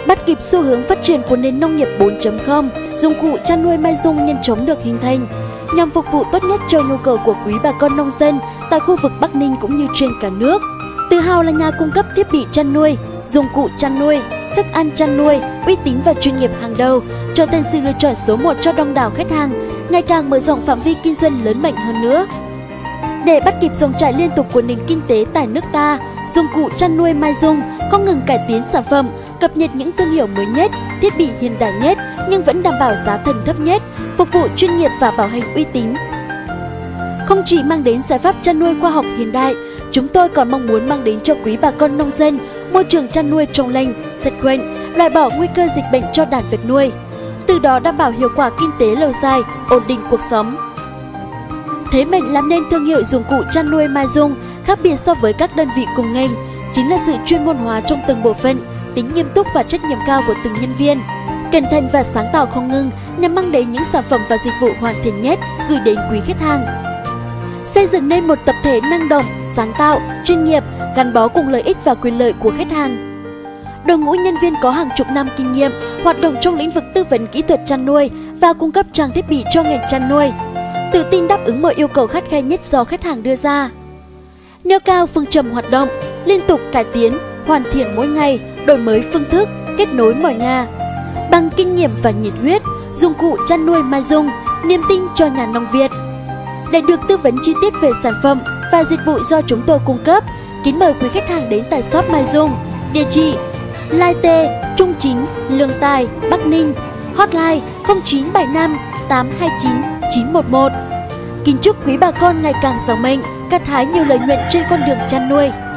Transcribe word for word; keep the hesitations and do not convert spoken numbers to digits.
Bắt kịp xu hướng phát triển của nền nông nghiệp bốn chấm không, dụng cụ chăn nuôi Mai Dung nhanh chóng được hình thành nhằm phục vụ tốt nhất cho nhu cầu của quý bà con nông dân tại khu vực Bắc Ninh cũng như trên cả nước. Tự hào là nhà cung cấp thiết bị chăn nuôi, dụng cụ chăn nuôi, thức ăn chăn nuôi, uy tín và chuyên nghiệp hàng đầu, trở thành sự lựa chọn số một cho đông đảo khách hàng, ngày càng mở rộng phạm vi kinh doanh lớn mạnh hơn nữa. Để bắt kịp dòng chảy liên tục của nền kinh tế tại nước ta, dụng cụ chăn nuôi Mai Dung không ngừng cải tiến sản phẩm, cập nhật những thương hiệu mới nhất, thiết bị hiện đại nhất nhưng vẫn đảm bảo giá thành thấp nhất, phục vụ chuyên nghiệp và bảo hành uy tín. Không chỉ mang đến giải pháp chăn nuôi khoa học hiện đại, chúng tôi còn mong muốn mang đến cho quý bà con nông dân môi trường chăn nuôi trong lành, sạch bệnh, loại bỏ nguy cơ dịch bệnh cho đàn vật nuôi, từ đó đảm bảo hiệu quả kinh tế lâu dài, ổn định cuộc sống. Thế mạnh làm nên thương hiệu dụng cụ chăn nuôi Mai Dung khác biệt so với các đơn vị cùng ngành chính là sự chuyên môn hóa trong từng bộ phận, tính nghiêm túc và trách nhiệm cao của từng nhân viên, cẩn thận và sáng tạo không ngừng nhằm mang đến những sản phẩm và dịch vụ hoàn thiện nhất gửi đến quý khách hàng. Xây dựng nên một tập thể năng động, sáng tạo, chuyên nghiệp, gắn bó cùng lợi ích và quyền lợi của khách hàng. Đội ngũ nhân viên có hàng chục năm kinh nghiệm hoạt động trong lĩnh vực tư vấn kỹ thuật chăn nuôi và cung cấp trang thiết bị cho ngành chăn nuôi, tự tin đáp ứng mọi yêu cầu khắt khe nhất do khách hàng đưa ra. Nêu cao phương châm hoạt động, liên tục cải tiến, hoàn thiện mỗi ngày, đổi mới phương thức, kết nối mọi nhà. Bằng kinh nghiệm và nhiệt huyết, dụng cụ chăn nuôi Mai Dung, niềm tin cho nhà nông Việt. Để được tư vấn chi tiết về sản phẩm và dịch vụ do chúng tôi cung cấp, kính mời quý khách hàng đến tại shop Mai Dung, địa chỉ Lai Tê, Trung Chính, Lương Tài, Bắc Ninh, hotline không chín bảy năm tám hai chín chín một một. Kính chúc quý bà con ngày càng giàu mạnh, gặt hái nhiều lợi nhuận trên con đường chăn nuôi.